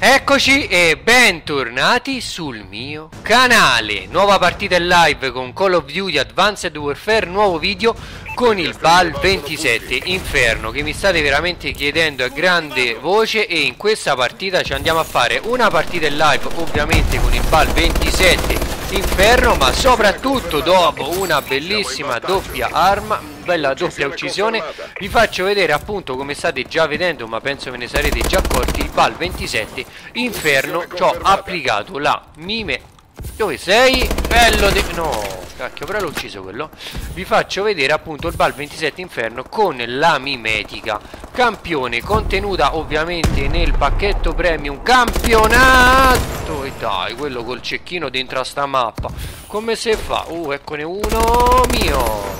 Eccoci e bentornati sul mio canale. Nuova partita in live con Call of Duty Advanced Warfare, nuovo video con il BAL 27 Inferno, che mi state veramente chiedendo a grande voce, e in questa partita ci andiamo a fare una partita in live ovviamente con il BAL 27 Inferno, ma soprattutto dopo una bellissima doppia arma, bella doppia uccisione, vi faccio vedere appunto, come state già vedendo, ma penso ve ne sarete già accorti, il BAL 27 Inferno. Ci ho applicato la mime. Dove sei? Bello no, cacchio, però l'ho ucciso quello. Vi faccio vedere appunto il BAL 27 Inferno con la mimetica campione, contenuta ovviamente nel pacchetto premium campionato. E dai, quello col cecchino dentro a sta mappa, come se fa? Eccone uno mio.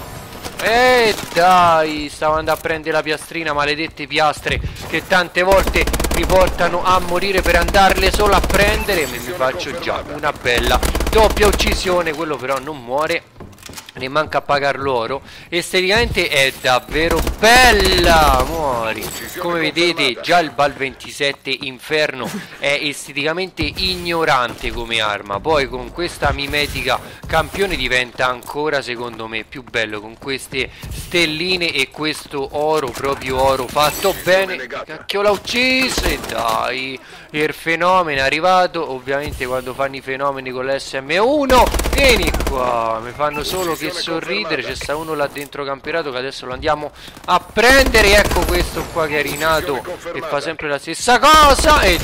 E dai, stavo andando a prendere la piastrina, maledette piastre che tante volte mi portano a morire per andarle solo a prendere, e mi faccio già una bella doppia uccisione. Quello però non muore, ne manca a pagar l'oro. Esteticamente è davvero bella, muori. Come vedete già il BAL 27 Inferno è esteticamente ignorante come arma, poi con questa mimetica campione diventa ancora, secondo me, più bello, con queste stelline e questo oro, proprio oro fatto bene. Cacchio, l'ha ucciso. E dai, il fenomeno è arrivato. Ovviamente quando fanno i fenomeni con l'SM1, vieni qua, mi fanno solo che sorridere. C'è sta uno là dentro camperato che adesso lo andiamo a prendere. Ecco questo qua che è rinato e fa sempre la stessa cosa. E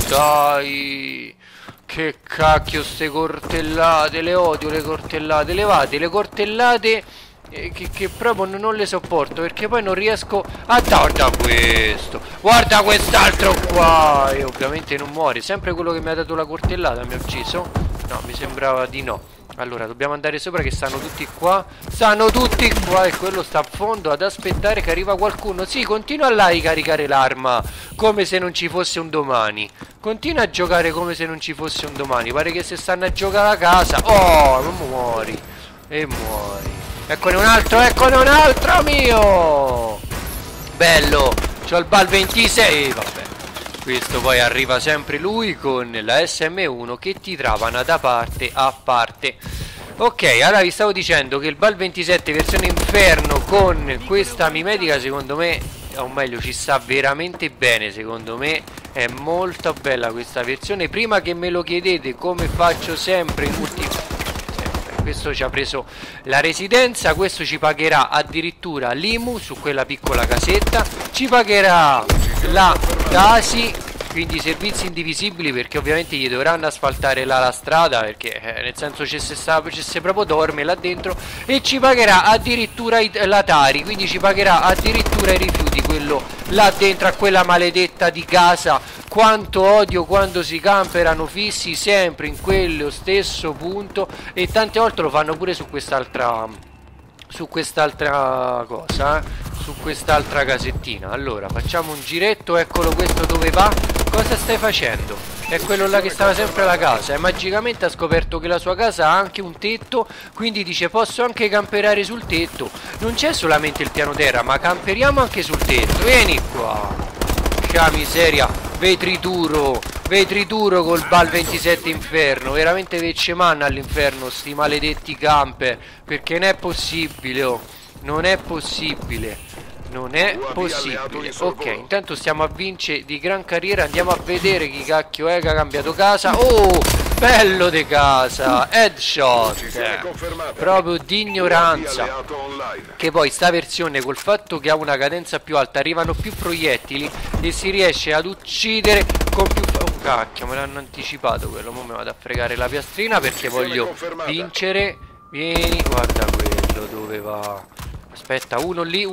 dai, che cacchio, ste cortellate, le odio le cortellate, levate le cortellate che proprio non le sopporto, perché poi non riesco a... Guarda questo, guarda quest'altro qua, e ovviamente non muore. Sempre quello che mi ha dato la cortellata mi ha ucciso? No, mi sembrava di no. Allora dobbiamo andare sopra, che stanno tutti qua. Stanno tutti qua, e quello sta a fondo ad aspettare che arriva qualcuno. Sì, continua là a ricaricare l'arma come se non ci fosse un domani. Continua a giocare come se non ci fosse un domani. Pare che se stanno a giocare a casa. Oh, non muori. E muori. Eccone un altro mio. Bello. C'ho il BAL 26. Vabbè. Questo poi arriva sempre lui con la SM1 che ti travana da parte a parte. Ok, allora vi stavo dicendo che il BAL 27 versione Inferno con questa mimetica, secondo me, o meglio, ci sta veramente bene. Secondo me è molto bella questa versione. Prima che me lo chiedete, come faccio sempre in questo ci ha preso la residenza, questo ci pagherà addirittura l'IMU su quella piccola casetta, ci pagherà la TASI, quindi servizi indivisibili, perché ovviamente gli dovranno asfaltare la strada, perché nel senso c'è se proprio dorme là dentro, e ci pagherà addirittura la Tari, quindi ci pagherà addirittura i rifiuti, quello là dentro a quella maledetta di casa. Quanto odio quando si camperano fissi sempre in quello stesso punto, e tante volte lo fanno pure su quest'altra cosa, su quest'altra casettina. Allora facciamo un giretto. Eccolo questo, dove va? Cosa stai facendo? È quello là che stava sempre alla casa, e magicamente ha scoperto che la sua casa ha anche un tetto, quindi dice posso anche camperare sul tetto. Non c'è solamente il piano terra, ma camperiamo anche sul tetto. Vieni qua. Che miseria, vetrituro col BAL 27 Inferno. Veramente vecce manna all'inferno sti maledetti camper, perché non è possibile, oh. Non è possibile. Ok, intanto stiamo a vincere di gran carriera. Andiamo a vedere chi cacchio è che ha cambiato casa. Oh, bello de casa, headshot, proprio di ignoranza. Che poi sta versione, col fatto che ha una cadenza più alta, arrivano più proiettili e si riesce ad uccidere con più... Oh cacchio, me l'hanno anticipato quello. Mo mi vado a fregare la piastrina perché voglio vincere. Vieni, guarda quello dove va. Aspetta, uno lì.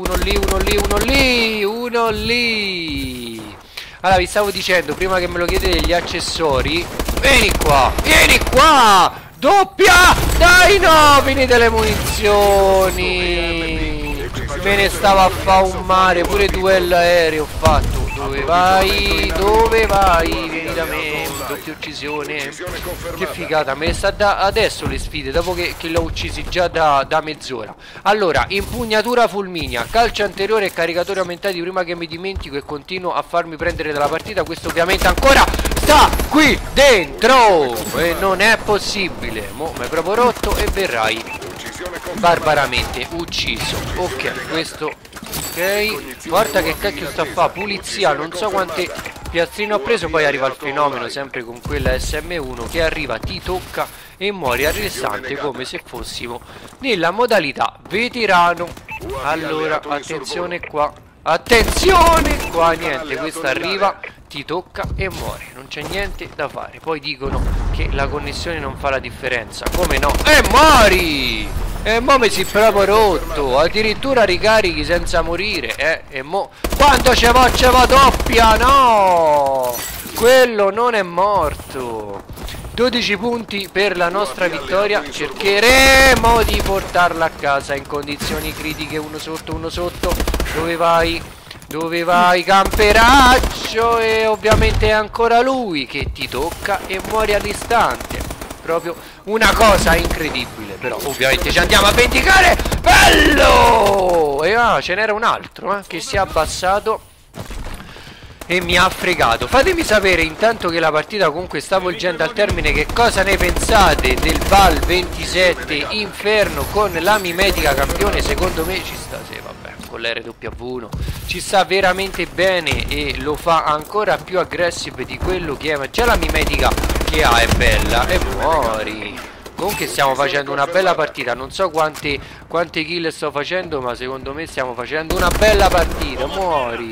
Allora, vi stavo dicendo, prima che me lo chiedete, gli accessori. Vieni qua, doppia. Dai, no, finite le munizioni. Me ne stava a fa un mare. Pure duello aereo ho fatto. Dove vai? Vieni da me. Doppia uccisione. Che figata. Me ne sta adesso le sfide, dopo che l'ho uccisi già da mezz'ora. Allora, impugnatura fulminea, calcio anteriore e caricatori aumentati prima che mi dimentico e continuo a farmi prendere dalla partita. Questo ovviamente ancora sta qui dentro e non è possibile. Mo' mi è proprio rotto e verrai barbaramente ucciso. Ok, questo ok. Guarda che cacchio sta a fa, pulizia, non so quante piastrine ho preso. Poi arriva il fenomeno sempre con quella SM1 che arriva, ti tocca e muori al restante come se fossimo nella modalità veterano. Allora attenzione qua, attenzione qua, niente, questa arriva, ti tocca e muore, non c'è niente da fare. Poi dicono che la connessione non fa la differenza, come no? E muori! E mo mi si è proprio rotto, addirittura ricarichi senza morire, e mo quando ce va doppia, no! Quello non è morto. 12 punti per la nostra vittoria, cercheremo di portarla a casa in condizioni critiche. Uno sotto, dove vai? Dove vai, camperaccio? E ovviamente è ancora lui che ti tocca e muori all'istante. Proprio una cosa incredibile. Però ovviamente ci andiamo a vendicare. Bello! E ce n'era un altro che si è abbassato e mi ha fregato. Fatemi sapere intanto che la partita comunque sta volgendo al termine, che cosa ne pensate del Val 27 Inferno con la mimetica campione. Secondo me ci sta, sì, vabbè, con l'RW1 ci sta veramente bene e lo fa ancora più aggressive di quello che è. Ma già la mimetica che ha è bella e muori. Comunque stiamo facendo una bella partita, non so quante kill sto facendo, ma secondo me stiamo facendo una bella partita. Muori.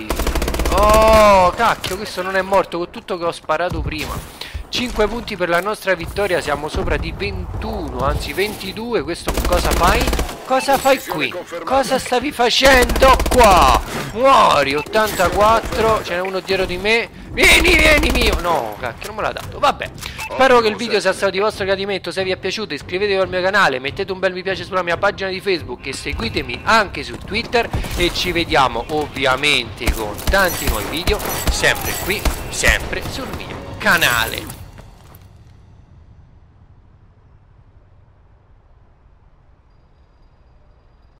Oh cacchio, questo non è morto con tutto che ho sparato prima. 5 punti per la nostra vittoria, siamo sopra di 21, anzi 22. Questo cosa fai? Cosa fai qui? Cosa stavi facendo qua? Muori. 84, ce n'è uno dietro di me. Vieni mio. No cacchio, non me l'ha dato, vabbè. Spero che il video sia stato di vostro gradimento. Se vi è piaciuto iscrivetevi al mio canale, mettete un bel mi piace sulla mia pagina di Facebook e seguitemi anche su Twitter. E ci vediamo ovviamente con tanti nuovi video, sempre qui, sempre sul mio canale.